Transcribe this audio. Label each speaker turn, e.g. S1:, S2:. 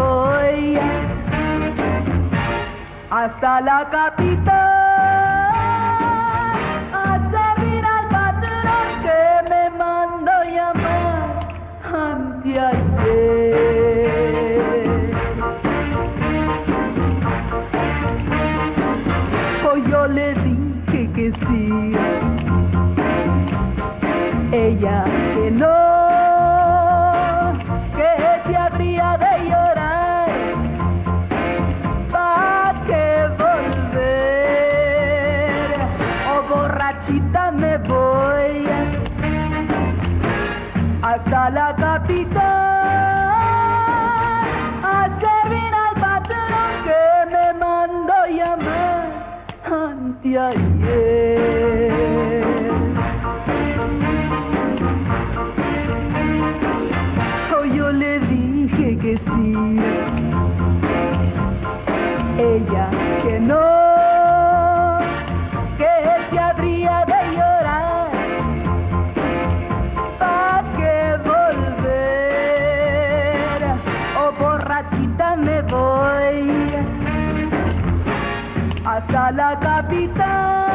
S1: voy hasta la capital a servir al patrón que me mandó llamar anteayer. Pues yo le dije que sí, ella que no, que se habría de llorar, pa' que volver, oh borrachita me voy hasta la capital a servir al patrón que me mandó llamar anteayer. Yo le dije que sí, ella que no, que se habría de llorar, pa' que volver, oh borrachita me voy hasta la capital.